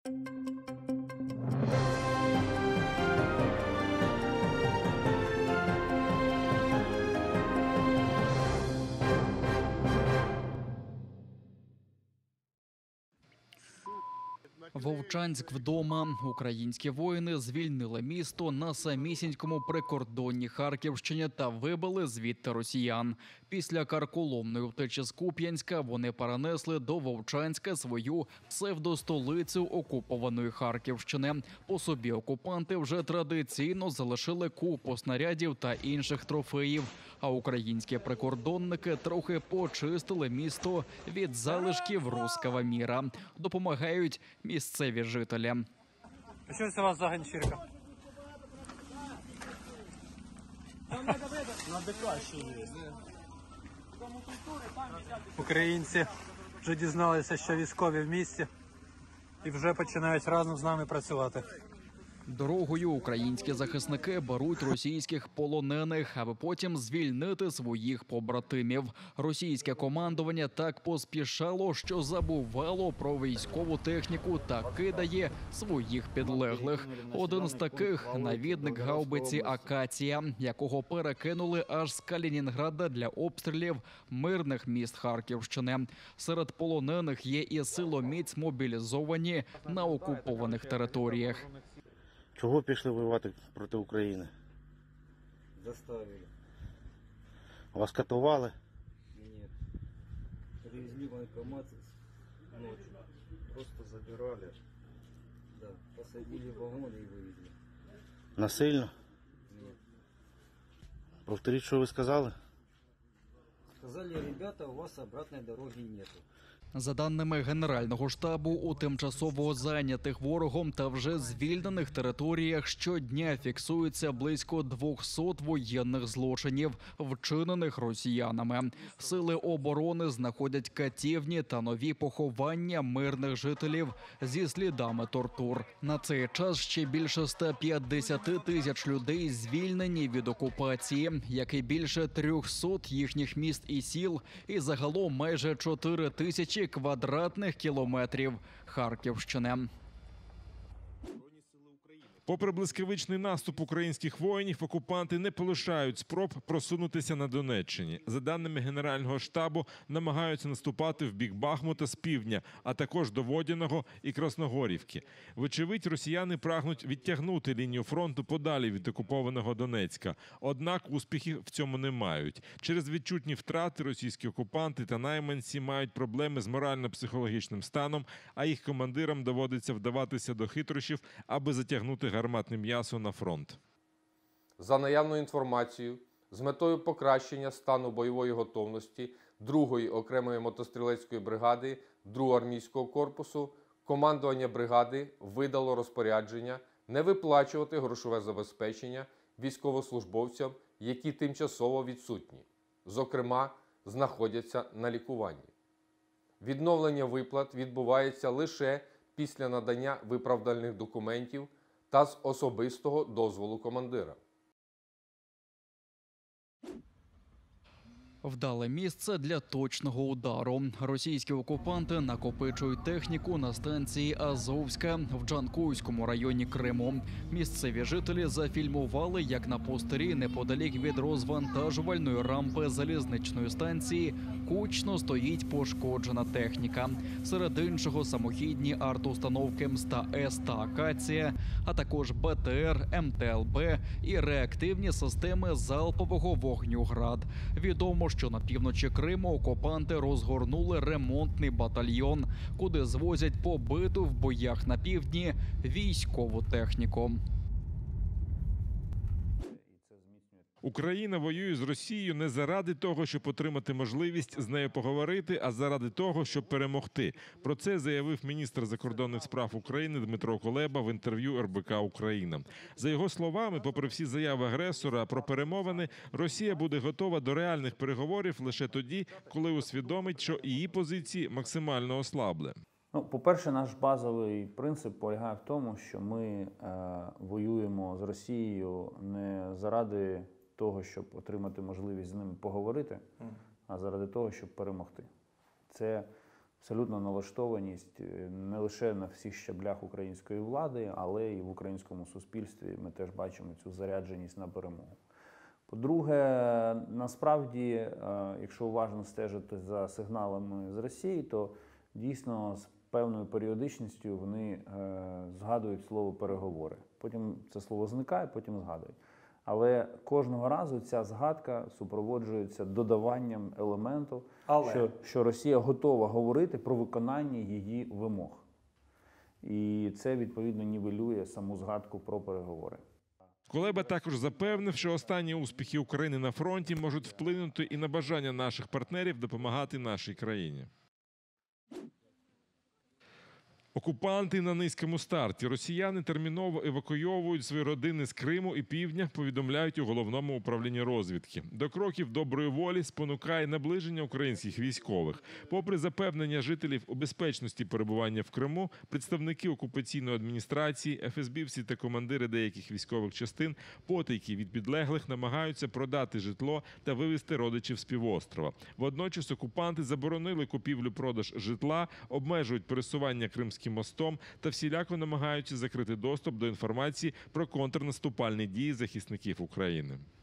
Вовчанськ вдома. Українські воїни звільнили місто на самісінькому прикордонні Харківщині та вибили звідти росіян. Після карколомної втечі з Куп'янська вони перенесли до Вовчанська свою псевдостолицю окупованої Харківщини. По собі окупанти вже традиційно залишили купу снарядів та інших трофеїв. А українські прикордонники трохи почистили місто від залишків руського міра. Допомагають місцеві жителі. Що це у вас за ганчірка? Українці вже дізналися, що військові в місті і вже починають разом з нами працювати. Дорогою українські захисники беруть російських полонених, аби потім звільнити своїх побратимів. Російське командування так поспішало, що забувало про військову техніку та кидає своїх підлеглих. Один з таких – навідник гаубиці «Акація», якого перекинули аж з Калінінграда для обстрілів мирних міст Харківщини. Серед полонених є і силоміць мобілізовані на окупованих територіях. Чого пішли воювати проти України? Заставили. Вас катували? Нет. Привезли военкомат ночью. Просто забирали. Да. Посадили в вагон и вывезли. Насильно? Нет. Повторіть, що ви сказали? Сказали, ребята, у вас обратной дороги нету. За даними Генерального штабу, у тимчасово зайнятих ворогом та вже звільнених територіях щодня фіксується близько 200 воєнних злочинів, вчинених росіянами. Сили оборони знаходять катівні та нові поховання мирних жителів зі слідами тортур. На цей час ще більше 150 тисяч людей звільнені від окупації, як і більше 300 їхніх міст і сіл, і загалом майже 4 тисячі квадратних кілометрів Харківщини. Попри блискавичний наступ українських воїнів, окупанти не полишають спроб просунутися на Донеччині. За даними Генерального штабу, намагаються наступати в бік Бахмута з півдня, а також до Водяного і Красногорівки. Вочевидь, росіяни прагнуть відтягнути лінію фронту подалі від окупованого Донецька. Однак успіхів в цьому не мають. Через відчутні втрати російські окупанти та найманці мають проблеми з морально-психологічним станом, а їх командирам доводиться вдаватися до хитрощів, аби затягнути гарматне м'ясо на фронт. За наявною інформацією, з метою покращення стану бойової готовності 2-ї окремої мотострілецької бригади 2-го армійського корпусу, командування бригади видало розпорядження не виплачувати грошове забезпечення військовослужбовцям, які тимчасово відсутні, зокрема, знаходяться на лікуванні. Відновлення виплат відбувається лише після надання виправдальних документів та з особистого дозволу командира. Вдале місце для точного удару. Російські окупанти накопичують техніку на станції Азовська в Джанкойському районі Криму. Місцеві жителі зафільмували, як на пустирі неподалік від розвантажувальної рампи залізничної станції кучно стоїть пошкоджена техніка. Серед іншого самохідні артустановки МСТА-С та «Акація», а також БТР, МТЛБ і реактивні системи залпового вогню «Град». Відомо, що на півночі Криму окупанти розгорнули ремонтний батальйон, куди звозять побиту в боях на півдні військову техніку. Україна воює з Росією не заради того, щоб отримати можливість з нею поговорити, а заради того, щоб перемогти. Про це заявив міністр закордонних справ України Дмитро Кулеба в інтерв'ю РБК «Україна». За його словами, попри всі заяви агресора про перемовини, Росія буде готова до реальних переговорів лише тоді, коли усвідомить, що її позиції максимально ослабли. По-перше, наш базовий принцип полягає в тому, що ми воюємо з Росією не заради того, щоб отримати можливість з ними поговорити, а заради того, щоб перемогти. Це абсолютна налаштованість не лише на всіх щаблях української влади, але і в українському суспільстві ми теж бачимо цю зарядженість на перемогу. По-друге, насправді, якщо уважно стежити за сигналами з Росії, то дійсно з певною періодичністю вони згадують слово «переговори». Потім це слово зникає, потім згадують. Але кожного разу ця згадка супроводжується додаванням елементу, що Росія готова говорити про виконання її вимог. І це, відповідно, нівелює саму згадку про переговори. Кулеба також запевнив, що останні успіхи України на фронті можуть вплинути і на бажання наших партнерів допомагати нашій країні. Окупанти на низькому старті. Росіяни терміново евакуйовують свої родини з Криму і Півдня, повідомляють у Головному управлінні розвідки. До кроків доброї волі спонукає наближення українських військових. Попри запевнення жителів у безпечності перебування в Криму, представники окупаційної адміністрації, ФСБівці та командири деяких військових частин потайки від підлеглих намагаються продати житло та вивезти родичів з півострова. Водночас окупанти заборонили купівлю-продаж житла, обмежують пересування Кримським мостом та всіляко намагаються закрити доступ до інформації про контрнаступальні дії захисників України.